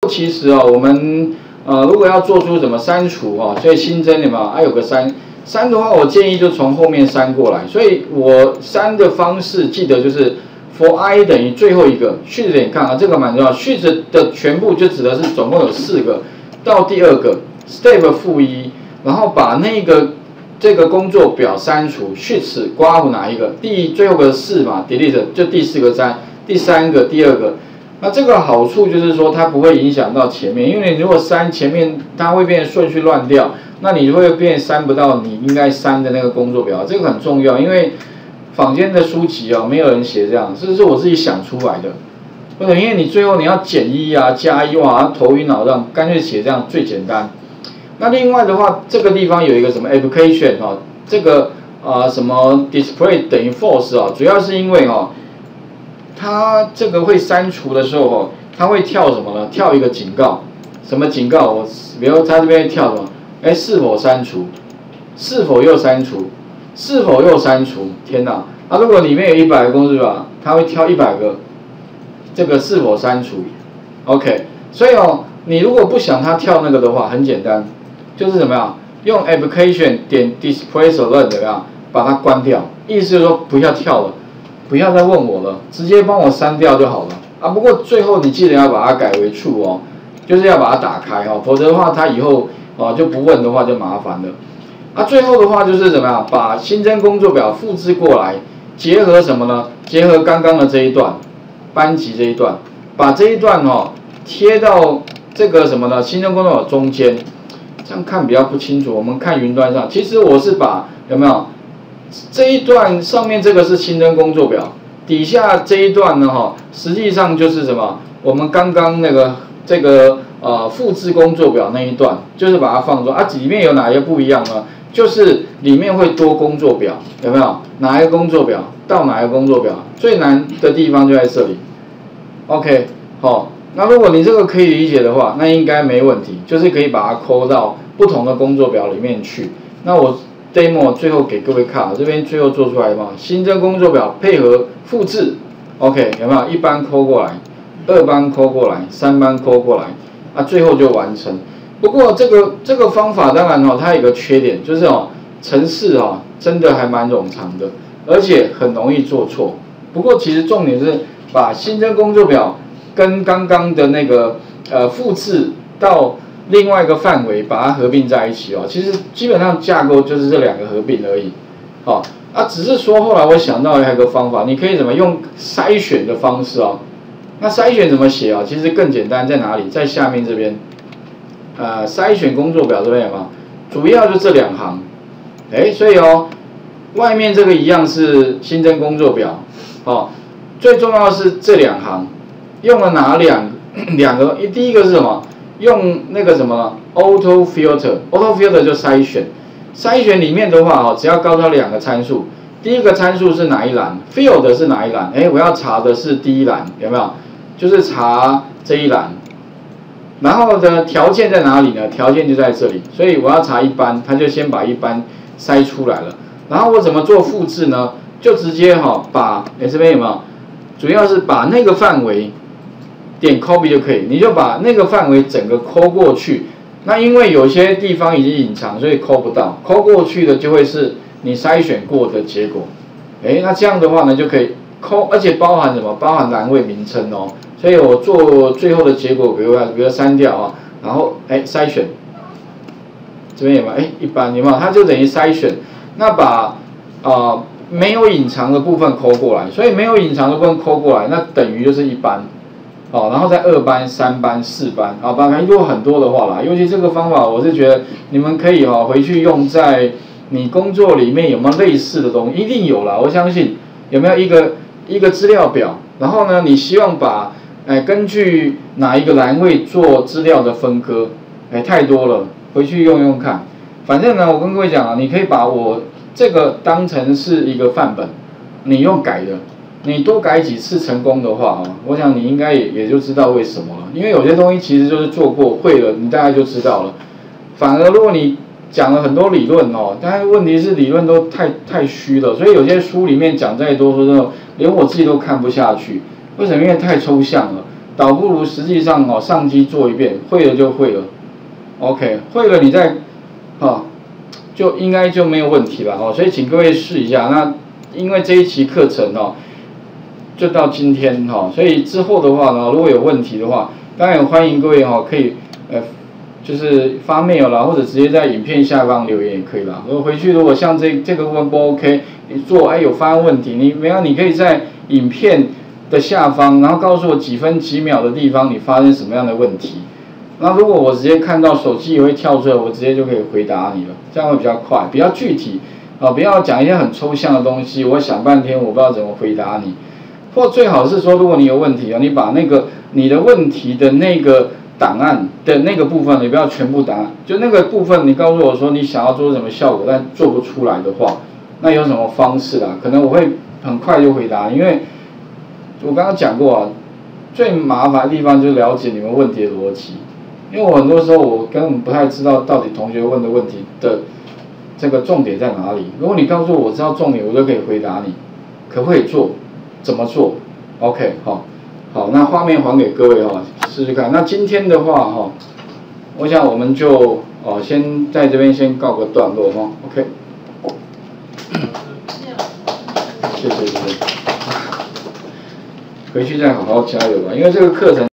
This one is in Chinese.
其实啊，我们如果要做出什么删除啊，所以新增的嘛，有个删的话，我建议就从后面删过来。所以我删的方式记得就是 for i 等于最后一个 shift 点看啊，这个蛮重要。shift 的全部就指的是总共有4个，到第2个 step -1，然后把这个工作表删除 shift 刮胡哪一个？最后个4嘛 delete 就第4个删，第3个第2个。那这个好处就是说它不会影响到前面，因为你如果删前面，它会变顺序乱掉，那你会变删不到你应该删的那个工作表，这个很重要，因为坊间的书籍啊，没有人写这样，这是我自己想出来的。或者因为你最后你要减1啊、加1哇，头晕脑胀，干脆写这样最简单。那另外的话，这个地方有一个什么 application 哦，这个什么 display 等于 false 啊，主要是因为哦。它这个会删除的时候哦，它会跳什么呢？跳一个警告，什么警告？比如它这边跳什么？哎，是否删除？是否又删除？是否又删除？天哪！啊，如果里面有100个工作表，它会挑100个，这个是否删除 ？OK， 所以哦，你如果不想它跳那个的话，很简单，就是怎么样？用 application 点 display alert 怎么样？把它关掉，意思就是说不要跳了。不要再问我了，直接帮我删掉就好了啊！不过最后你记得要把它改为 true 哦，就是要把它打开哦，否则的话它以后就不问的话就麻烦了。啊，最后的话就是怎么样，把新增工作表复制过来，结合什么呢？结合刚刚的这一段，班级这一段，把这一段贴到这个什么呢？新增工作表中间，这样看比较不清楚。我们看云端上，其实我是把有没有？这一段上面这个是新增工作表，底下这一段呢实际上就是什么？我们刚刚这个复制工作表那一段，就是把它放中啊。里面有哪些不一样呢？就是里面会多工作表，有没有？哪一个工作表到哪一个工作表？最难的地方就在这里。OK， 好，那如果你这个可以理解的话，那应该没问题，就是可以把它抠到不同的工作表里面去。那我demo 最后给各位看，这边最后做出来嘛，新增工作表配合复制 ，OK 有没有？一班抠过来，2班抠过来，3班抠过来，啊，最后就完成。不过这个方法当然它有个缺点，就是程式真的还蛮冗长的，而且很容易做错。不过其实重点是把新增工作表跟刚刚的那个复制到另外一个范围把它合并在一起其实基本上架构就是这2个合并而已，只是说后来我想到还有一个方法，你可以怎么用筛选的方式那筛选怎么写其实更简单，在哪里？在下面这边，筛选工作表这边有没有？主要就这2行，所以外面这个一样是新增工作表，最重要的是这2行用了哪两个？第一个是什么？用那个什么 auto filter 就筛选，筛选里面的话只要告诉它2个参数，第一个参数是哪一栏 ，field 是哪一栏？我要查的是第一栏，有没有？就是查这一栏，然后的条件在哪里呢？条件就在这里，所以我要查1班，它就先把1班筛出来了。然后我怎么做复制呢？就直接把这边有没有？主要是把那个范围。点 copy 就可以，你就把那个范围整个抠过去。那因为有些地方已经隐藏，所以抠不到，抠过去的就会是你筛选过的结果。那这样的话呢，就可以抠，而且包含什么？包含栏位名称所以我做最后的结果，比如删掉然后筛选，这边有没有？一般有没有？它就等于筛选，那把没有隐藏的部分抠过来，所以没有隐藏的部分抠过来，那等于就是1班。然后在2班、3班、4班如果很多的话啦，尤其这个方法，我是觉得你们可以回去用在你工作里面有没有类似的东西，一定有啦，我相信有没有一个资料表，然后呢，你希望把根据哪一个栏位做资料的分割，太多了，回去用用看。反正呢，我跟各位讲你可以把我这个当成是一个范本，你用改的。你多改几次成功的话我想你应该也就知道为什么了。因为有些东西其实就是做过会了，你大概就知道了。反而如果你讲了很多理论但是问题是理论都太虚了，所以有些书里面讲再多，说真的，连我自己都看不下去。为什么？因为太抽象了。 倒不如实际上哦上机做一遍，会了就会了 ，OK， 会了你再就应该就没有问题了哦。所以请各位试一下。那因为这一期课程就到今天所以之后的话呢，如果有问题的话，当然欢迎各位可以就是发 mail 啦，或者直接在影片下方留言也可以啦。如果回去如果像这个部分不 OK， 你做有发生问题，你可以在影片的下方，然后告诉我几分几秒的地方你发生什么样的问题。那如果我直接看到手机也会跳出来，我直接就可以回答你了，这样会比较快，比较具体不要讲一些很抽象的东西，我想半天我不知道怎么回答你。或最好是说，如果你有问题你把你的问题的那个档案的那个部分，你不要全部档案，就那个部分你告诉我说你想要做什么效果，但做不出来的话，那有什么方式啦？可能我会很快就回答，因为我刚刚讲过最麻烦的地方就是了解你们问题的逻辑，因为我很多时候我根本不太知道到底同学问的问题的这个重点在哪里。如果你告诉我知道重点，我就可以回答你，可不可以做？怎么做 ？OK， 好，那画面还给各位试试看。那今天的话我想我们就先在这边先告个段落OK。谢谢，回去再好好加油吧，因为这个课程。